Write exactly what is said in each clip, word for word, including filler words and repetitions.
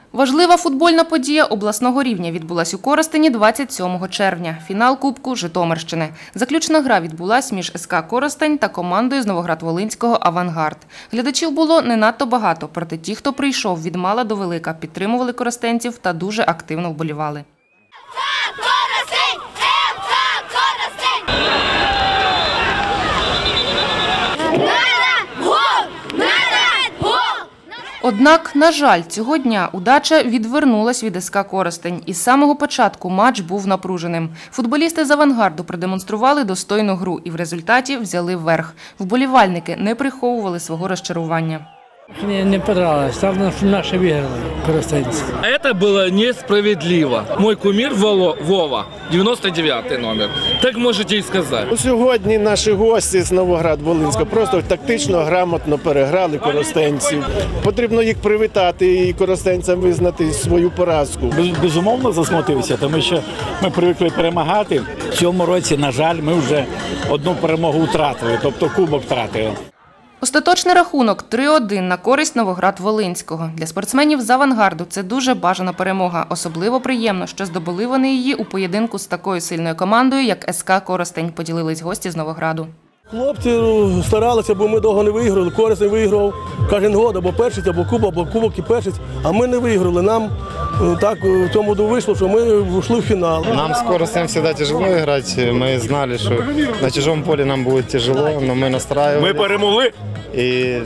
Важлива футбольна подія обласного рівня відбулась у Коростені двадцять сьомого червня. Фінал Кубку Житомирщини. Заключна гра відбулась між ес ка «Коростень» та командою з Новоград-Волинського «Авангард». Глядачів було не надто багато, проте ті, хто прийшов від мала до велика, підтримували коростенців та дуже активно вболівали. Однак, на жаль, цього дня удача відвернулась від ес ка «Коростень». Із самого початку матч був напруженим. Футболісти з «Авангарду» продемонстрували достойну гру і в результаті взяли верх. Вболівальники не приховували свого розчарування. Мне не понравилось. Там наши выиграли, коростенцы. Это было несправедливо. Мой кумир Вова, дев'яносто дев'ятий номер. Так можете і сказати. Сьогодні наші гості з Новоград-Волинського просто тактично, грамотно переграли коростенців. Потрібно їх привітати і коростенцям визнати свою поразку. Безумовно засмутився, тому що ми привикли перемагати. В цьому році, на жаль, ми вже одну перемогу втратили, тобто кубок втратили. Остаточний рахунок три один на користь Новоград-Волинського. Для спортсменів з «Авангарду» це дуже бажана перемога. Особливо приємно, що здобули вони її у поєдинку з такою сильною командою, як ес ка «Коростень», поділились гості з Новограду. Хлопці старалися, бо ми довго не виграли. Коростень виграв кожен год, або першість, або кубок, або кубок і першість. А ми не виграли. Нам так в цьому году вийшло, що ми вийшли в фінал. Нам с Коростнем всегда тяжело играть. Мы знали, что на чужом поле нам будет тяжело, но мы настраивались. Ми перемогли. И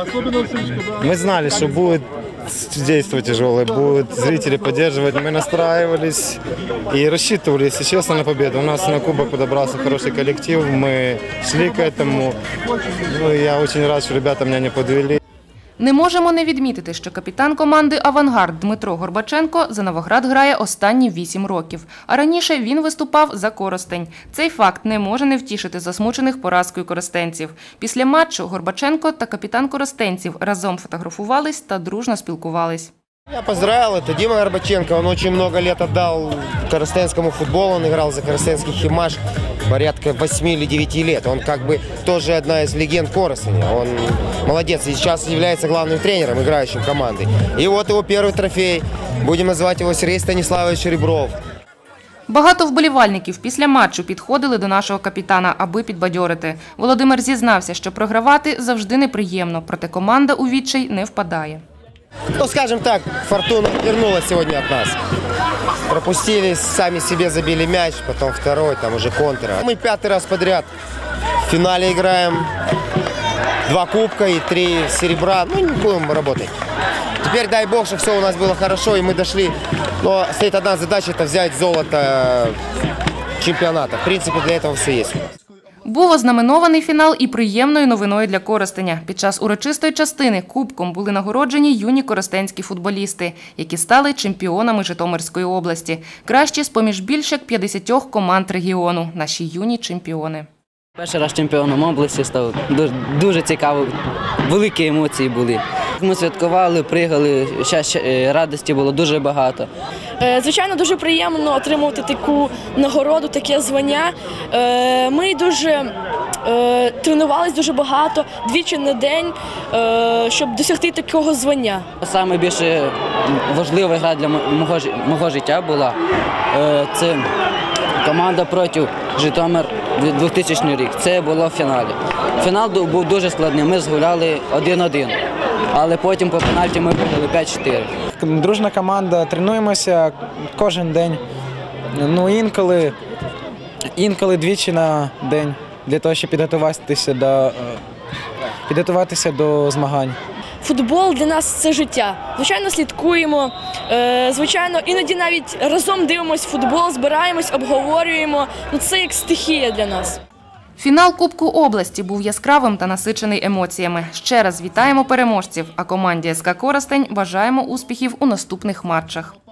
мы знали, что будет действие тяжелое, будут зрители поддерживать. Мы настраивались и рассчитывали, если честно, на победу. У нас на кубок подобрался хороший коллектив, мы шли к этому. Ну, я очень рад, что ребята меня не подвели. Не можемо не відмітити, що капітан команди «Авангард» Дмитро Горбаченко за Новоград грає останні вісім років. А раніше він виступав за «Коростень». Цей факт не може не втішити засмучених поразкою коростенців. Після матчу Горбаченко та капітан коростенців разом фотографувались та дружно спілкувались. Я поздравил, это Дима Горбаченко, он очень много лет отдал коростенскому футболу, он играл за коростенский «Химаш» порядка восьми или девяти лет. Он как бы тоже одна из легенд Коростеня, он молодец и сейчас является главным тренером, играющим командой. И вот его первый трофей, будем называть его Сергей Станиславович Ребров. Багато вболівальників після матчу підходили до нашого капітана, аби підбадьорити. Володимир зізнався, що програвати завжди неприємно, проте команда у відчай не впадає. Ну, скажем так, фортуна вернулась сегодня от нас. Пропустили, сами себе забили мяч, потом второй, там уже контр. Мы пятый раз подряд в финале играем. Два кубка и три серебра. Ну, не будем работать. Теперь дай бог, что все у нас было хорошо, и мы дошли. Но стоит одна задача – это взять золото чемпионата. В принципе, для этого все есть. Був ознаменований фінал і приємною новиною для Коростеня. Під час урочистої частини кубком були нагороджені юні коростенські футболісти, які стали чемпіонами Житомирської області. Кращі з-поміж більш як п'ятдесяти команд регіону. Наші юні чемпіони. Перший раз чемпіоном області став. Дуже, дуже цікаво. Великі емоції були. Ми святкували, пригали, радості було дуже багато. Звичайно, дуже приємно отримувати таку нагороду, таке звання. Ми дуже тренувалися дуже багато, двічі на день, щоб досягти такого звання. Саме більше важлива гра для мого, мого життя була – це команда проти Житомир двохтисячний рік. Це було в фіналі. Фінал був дуже складний, ми згуляли один один. Але потім по пенальті ми виграли п'ять чотири. Дружна команда, тренуємося кожен день. Ну, інколи, інколи двічі на день для того, щоб підготуватися до, підготуватися до змагань. Футбол для нас – це життя. Звичайно, слідкуємо, звичайно, іноді навіть разом дивимося футбол, збираємось, обговорюємо. Ну, це як стихія для нас. Фінал Кубку області був яскравим та насичений емоціями. Ще раз вітаємо переможців, а команді ес ка «Коростень» бажаємо успіхів у наступних матчах.